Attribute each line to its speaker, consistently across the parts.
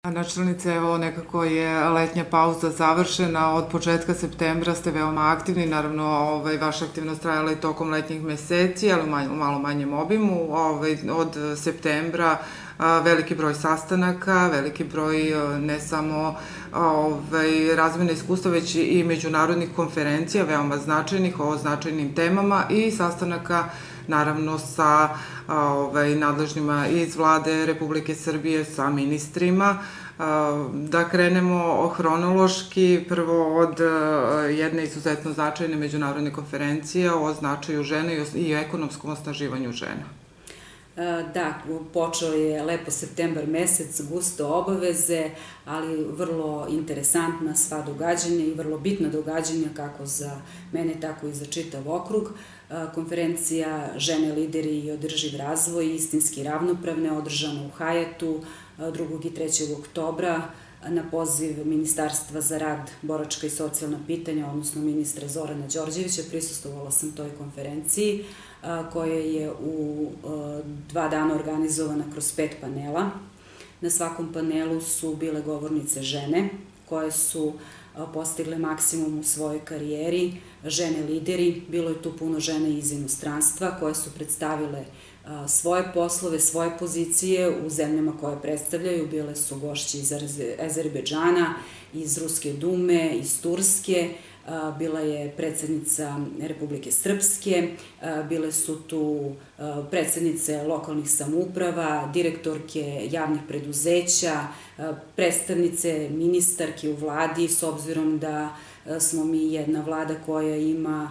Speaker 1: Načelnice, evo nekako je letnja pauza završena, od početka septembra ste veoma aktivni, naravno vaša aktivnost trajala i tokom letnjih meseci, ali u malo manjem obimu. Od septembra veliki broj sastanaka, veliki broj ne samo razmene iskustva, već i međunarodnih konferencija, veoma značajnih, o značajnim temama i sastanaka naravno sa nadležnima iz vlade Republike Srbije, sa ministrima. Da krenemo hronološki, prvo od jedne izuzetno značajne međunarodne konferencije o značaju žene i ekonomskom osnaživanju žena.
Speaker 2: Da, počeo je lepo septembar mesec, gusto obaveze, ali vrlo interesantna sva događanja i vrlo bitna događanja kako za mene, tako i za čitav okrug. Konferencija Žene, lideri i održiv razvoj, istinski ravnopravne, održana u Hajetu 2. i 3. oktobra na poziv Ministarstva za rad, boračka i socijalna pitanja, odnosno ministra Zorana Đorđevića. Prisustvovala sam toj konferenciji koja je u 2 dana organizovana kroz 5 panela. Na svakom panelu su bile govornice žene koje su postigle maksimum u svojoj karijeri, žene lideri. Bilo je tu puno žena iz inostranstva koje su predstavile svoje poslove, svoje pozicije u zemljama koje predstavljaju. Bile su gošći iz Azerbejdžana, iz Ruske Dume, iz Turske, bila je predsednica Republike Srpske, bile su tu predsednice lokalnih samouprava, direktorke javnih preduzeća, predstavnice ministarke u vladi, s obzirom da smo mi jedna vlada koja ima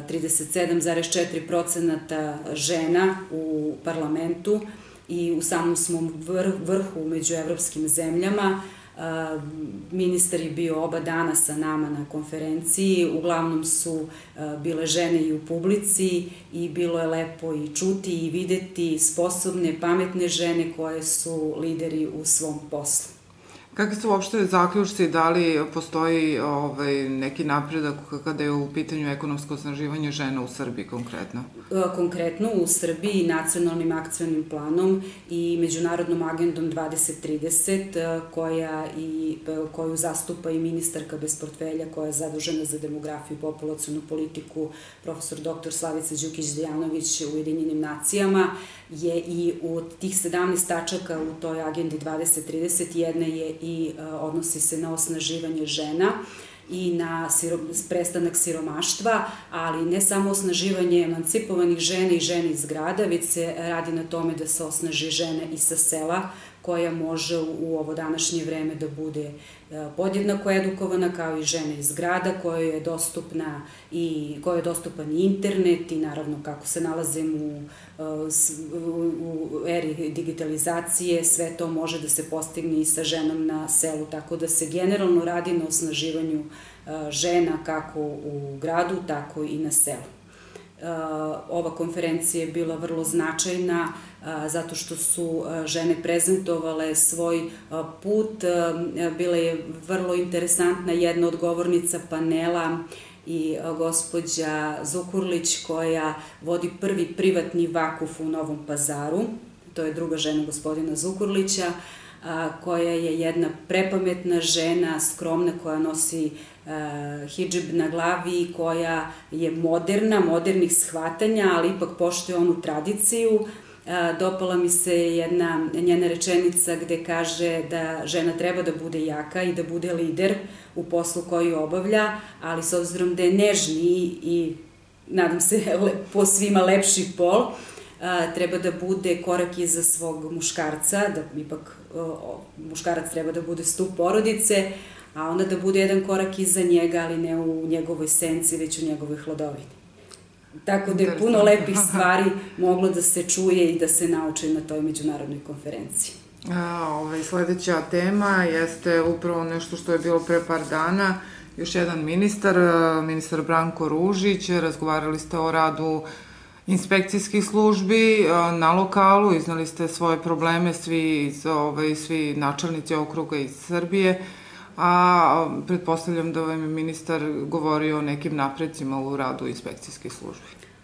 Speaker 2: 37,4% žena u parlamentu i u samom smo vrhu među evropskim zemljama. Ministar je bio oba dana sa nama na konferenciji, uglavnom su bile žene i u publici i bilo je lepo i čuti i videti sposobne, pametne žene koje su lideri u svom poslu.
Speaker 1: Kakvi su uopšte zaključci, da li postoji neki napredak kada je u pitanju ekonomsko osnaživanje žena u Srbiji konkretno?
Speaker 2: Konkretno u Srbiji nacionalnim akcionim planom i međunarodnom agendom 2030 koju zastupa i ministarka bez portfelja koja je zadužena za demografiju i populacionu politiku profesor dr. Slavica Đukić-Dejanović u Ujedinjenim nacijama je i u tih 17 tačaka u toj agendi 2030 jedna je i odnosi se na osnaživanje žena i na prestanak siromaštva, ali ne samo osnaživanje emancipovanih žena i žena iz grada, već se radi na tome da se osnaži žena i sa sela, koja može u ovo današnje vreme da bude podjednako edukovana kao i žene iz grada, kojoj je dostupan i internet i naravno kako se nalazimo u eri digitalizacije, sve to može da se postigne i sa ženom na selu, tako da se generalno radi na osnaživanju žena kako u gradu, tako i na selu. Ova konferencija je bila vrlo značajna zato što su žene prezentovale svoj put. Bila je vrlo interesantna jedna od govornica panela i gospođa Zukurlić koja vodi prvi privatni vakuf u Novom Pazaru. To je druga žena gospodina Zukurlića, koja je jedna prepametna žena, skromna, koja nosi hidžab na glavi, koja je modernih shvatanja, ali ipak poštuje onu tradiciju. Dopala mi se jedna njena rečenica gde kaže da žena treba da bude jaka i da bude lider u poslu koji obavlja, ali s obzirom da je nežniji i nadam se po svima lepši pol, treba da bude korak iza svog muškarca, da ipak muškarac treba da bude stup porodice, a onda da bude jedan korak iza njega, ali ne u njegovoj senci, već u njegovoj hladovini. Tako da je puno lepih stvari moglo da se čuje i da se nauči na toj međunarodnoj konferenciji.
Speaker 1: Sledeća tema jeste upravo nešto što je bilo pre par dana. Još jedan ministar Branko Ružić, razgovarali ste o radu inspekcijskih službi na lokalu, iznali ste svoje probleme, svi načelnici okruga iz Srbije, a pretpostavljam da vam je ministar govorio o nekim napredcima u radu inspekcijskih službi.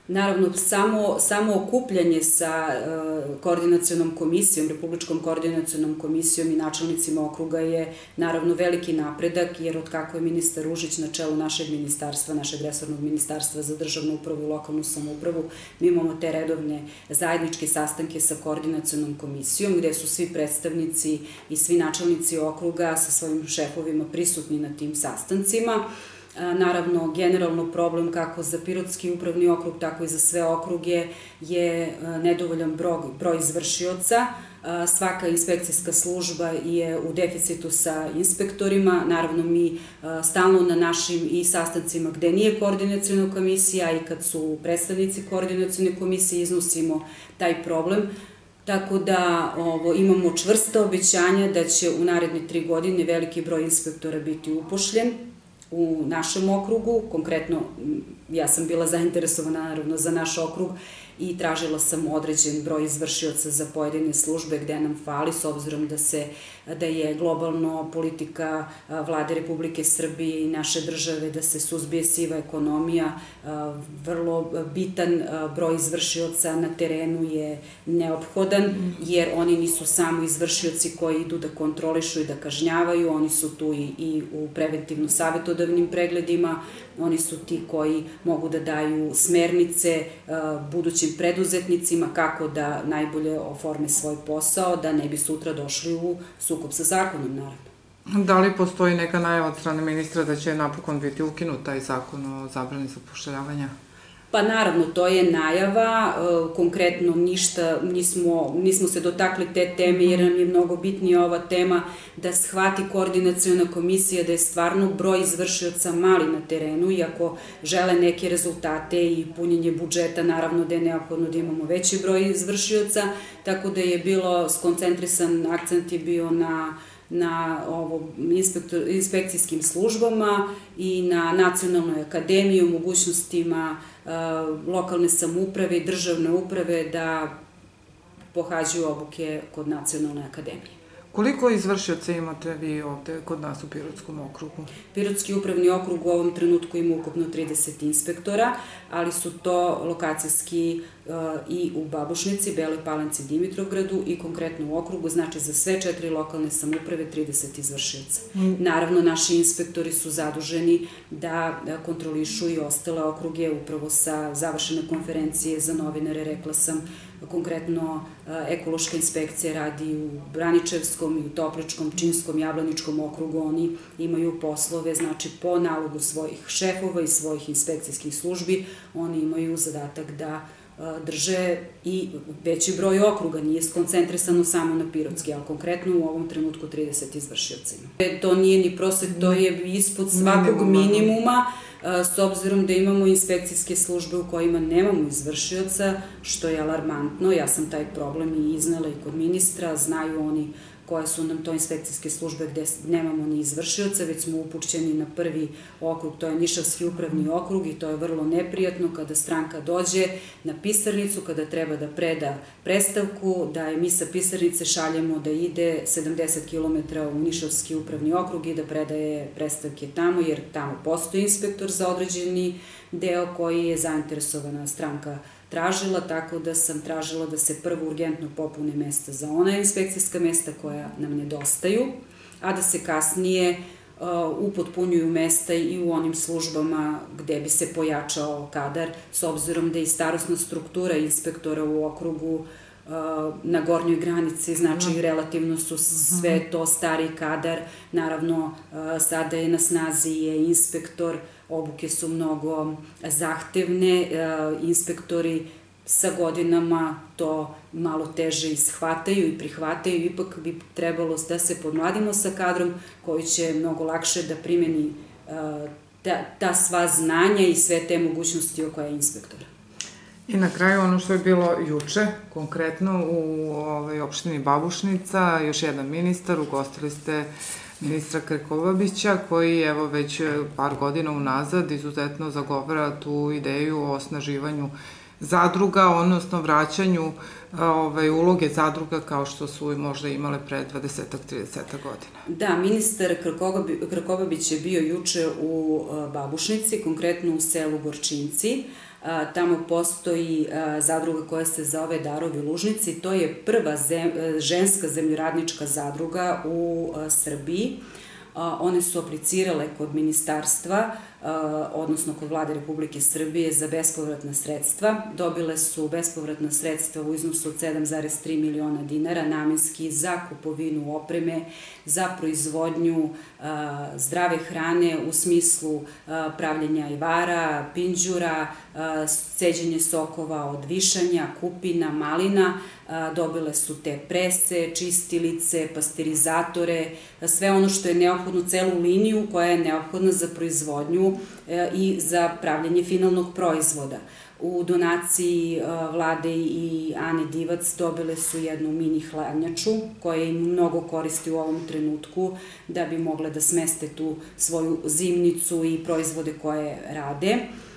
Speaker 2: Naravno, samo okupljanje sa koordinacionom komisijom, Republičkom koordinacionom komisijom i načelnicima okruga je naravno veliki napredak, jer od kako je ministar Ružić na čelu našeg ministarstva, našeg resornog ministarstva za državnu upravu i lokalnu samoupravu, mi imamo te redovne zajedničke sastanke sa koordinacionom komisijom, gde su svi predstavnici i svi načelnici okruga sa svojim šefovima prisutni na tim sastancima. Naravno, generalno problem kako za Pirotski upravni okrug, tako i za sve okruge je nedovoljan broj izvršioca. Svaka inspekcijska služba je u deficitu sa inspektorima. Naravno, mi stalno na našim i sastancima gde nije koordinaciona komisija i kad su predstavnici koordinacione komisije iznosimo taj problem. Tako da imamo čvrsta obećanja da će u naredne 3 godine veliki broj inspektora biti upošljen u našem okrugu. Konkretno, ja sam bila zainteresovana naravno za naš okrug i tražila sam određen broj izvršioca za pojedine službe gde nam fali, s obzirom da je globalno politika Vlade Republike Srbije i naše države da se suzbije siva ekonomija. Vrlo bitan broj izvršioca na terenu je neophodan, jer oni nisu samo izvršioci koji idu da kontrolišu i da kažnjavaju, oni su tu i u preventivno-savetodavnim pregledima, oni su ti koji mogu da daju smernice budućim preduzetnicima kako da najbolje oforme svoj posao, da ne bi sutra došli u sukob sa zakonom, naravno.
Speaker 1: Da li postoji neka najava od strane ministra da će napokon biti ukinut taj zakon o zabrani zapošljavanja?
Speaker 2: Pa naravno, to je najava, konkretno ništa, nismo se dotakli te teme jer nam je mnogo bitnija ova tema da shvati koordinaciona komisija da je stvarno broj izvršioca mali na terenu i ako žele neke rezultate i punjenje budžeta, naravno da je neophodno da imamo veći broj izvršioca, tako da je bilo skoncentrisan, akcent je bio na inspekcijskim službama i na Nacionalnoj akademiji, u mogućnostima lokalne samouprave i državne uprave da pohađaju obuke kod Nacionalne akademije.
Speaker 1: Koliko izvršioca imate vi ovde kod nas u Pirotskom okrugu?
Speaker 2: Pirotski upravni okrug u ovom trenutku ima ukupno 30 inspektora, ali su to lokacijski i u Babušnici, Beloj Palanci, Dimitrovgradu i konkretno u okrugu, znači za sve 4 lokalne samouprave 30 izvršioca. Naravno, naši inspektori su zaduženi da kontrolišu i ostale okruge, upravo sa završene konferencije za novinare, rekla sam, konkretno ekološka inspekcija radi u Braničevskom i u Topličkom, Pčinjskom, Jablaničkom okrugu, oni imaju poslove, znači po nalogu svojih šefova i svojih inspekcijskih službi, oni imaju zadatak da drže i veći broj okruga, nije skoncentrisano samo na Pirotski, ali konkretno u ovom trenutku 30 izvršioca ima. To nije ni prosek, to je ispod svakog minimuma, s obzirom da imamo inspekcijske službe u kojima nemamo izvršioca, što je alarmantno. Ja sam taj problem i iznela i kod ministra, znaju oni koje su nam to inspekcijske službe gde nemamo ni izvršioca, već smo upućeni na prvi okrug, to je Nišavski upravni okrug i to je vrlo neprijatno kada stranka dođe na pisarnicu, kada treba da preda predstavku, da je mi sa pisarnice šaljemo da ide 70 km u Nišavski upravni okrug i da predaje predstavke tamo, jer tamo postoji inspektor za određeni deo koji je zainteresovana stranka tražila, tako da sam tražila da se prvo urgentno popune mesta za ona inspekcijska mesta koja nam nedostaju, a da se kasnije upotpunjuju mesta i u onim službama gde bi se pojačao kadar, s obzirom da je i starosna struktura inspektora u okrugu na gornjoj granici, znači relativno su sve to stari kadar, naravno sada je na snazi je inspektor, obuke su mnogo zahtevne, inspektori sa godinama to malo teže ishvataju i prihvataju, ipak bi trebalo da se podmladimo sa kadrom koji će mnogo lakše da primeni ta sva znanja i sve te mogućnosti oko inspektora.
Speaker 1: I na kraju ono što je bilo juče, konkretno u opštini Babušnica, još jedan ministar, ugostili ste ministra Krkobabića, koji evo već par godina unazad izuzetno zagovara tu ideju o osnaživanju zadruga, odnosno vraćanju uloge zadruga kao što su možda imale pre 20-30 godina.
Speaker 2: Da, ministar Krkobabić je bio juče u Babušnici, konkretno u selu Gorčinci. Tamo postoji zadruga koja se zove Darovi Lužnici. To je prva ženska zemljoradnička zadruga u Srbiji. One su aplicirale kod ministarstva, odnosno kod Vlade Republike Srbije za bespovratna sredstva. Dobile su bespovratna sredstva u iznosu od 7,3 miliona dinara namenski za kupovinu opreme, za proizvodnju zdrave hrane u smislu pravljenja ivara, pinđura, ceđenje sokova od višanja, kupina, malina. Dobile su te prese, čistilice, pasterizatore, sve ono što je neophodno, celu liniju koja je neophodna za proizvodnju i za pravljenje finalnog proizvoda. U donaciji Vlade i Ane Divac dobile su jednu mini hladnjaču koja im mnogo koristi u ovom trenutku da bi mogle da smeste tu svoju zimnicu i proizvode koje rade.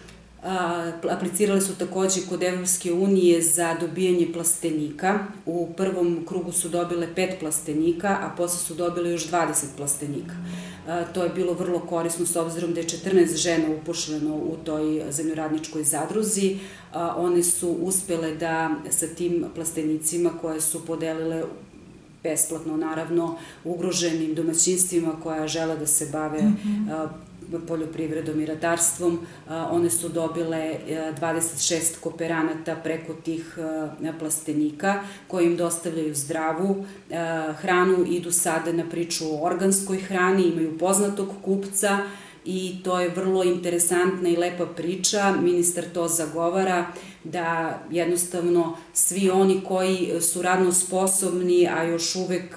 Speaker 2: Aplicirali su takođe kod Evropske unije za dobijanje plastenika. U prvom krugu su dobile 5 plastenika, a posle su dobile još 20 plastenika. To je bilo vrlo korisno s obzirom da je 14 žena upošljeno u toj zemljoradničkoj zadruzi. One su uspele da sa tim plastenicima koje su podelile besplatno, naravno, ugroženim domaćinstvima koja žele da se bave poljoprivredom i ratarstvom. One su dobile 26 kooperanata preko tih plastenika koji im dostavljaju zdravu hranu, idu sada na priču o organskoj hrani, imaju poznatog kupca i to je vrlo interesantna i lepa priča. Ministar to zagovara da jednostavno svi oni koji su radno sposobni, a još uvek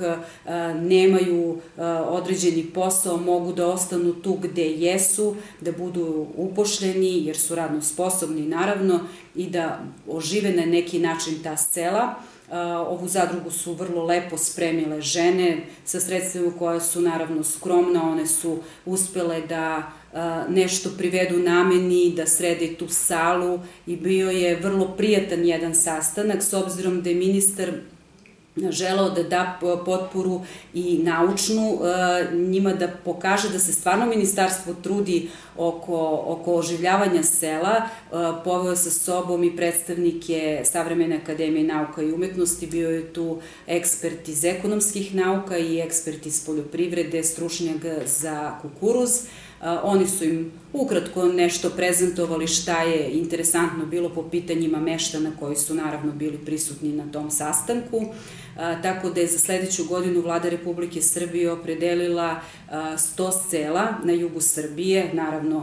Speaker 2: nemaju određeni posao, mogu da ostanu tu gde jesu, da budu upošljeni jer su radno sposobni naravno i da ožive na neki način ta sela. Ovu zadrugu su vrlo lepo spremile žene sa sredstvima koja su naravno skromna. One su uspele da nešto privedu nameni, da srede tu salu i bio je vrlo prijatan jedan sastanak s obzirom da je ministar želeo da da potporu i naučnu, njima da pokaže da se stvarno ministarstvo trudi oko oživljavanja sela. Poveo sa sobom i predstavnike Savremene akademije nauka i umetnosti, bio je tu ekspert iz ekonomskih nauka i ekspert iz poljoprivrede, stručnjak za kukuruz. Oni su im ukratko nešto prezentovali šta je interesantno bilo po pitanjima meštana koji su naravno bili prisutni na tom sastanku. Tako da je za sledeću godinu Vlada Republike Srbije opredelila 100 sela na jugu Srbije, naravno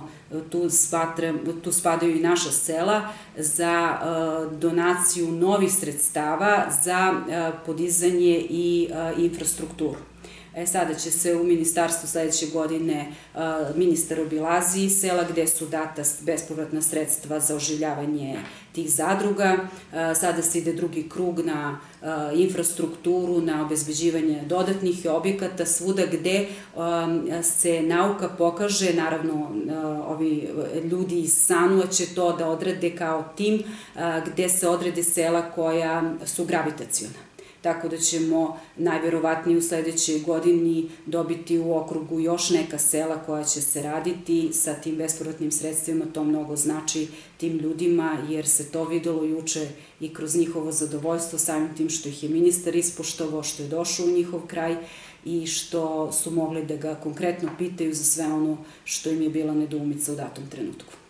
Speaker 2: tu spadaju i naša sela, za donaciju novih sredstava za podizanje i infrastrukturu. Sada će se u ministarstvu sledeće godine ministar obilazi sela gde su data bespovratna sredstva za oživljavanje tih zadruga. Sada se ide drugi krug na infrastrukturu, na obezbeđivanje dodatnih objekata, svuda gde se nauka pokaže, naravno ovi ljudi iz SANU-a će to da odrade kao tim, gde se odrede sela koja su gravitaciona. Tako da ćemo najverovatnije u sledećoj godini dobiti u okrugu još neka sela koja će se raditi sa tim bespovratnim sredstvima. To mnogo znači tim ljudima jer se to videlo juče i kroz njihovo zadovoljstvo samim tim što ih je ministar ispoštovao, što je došao u njihov kraj i što su mogli da ga konkretno pitaju za sve ono što im je bila nedoumica u datom trenutku.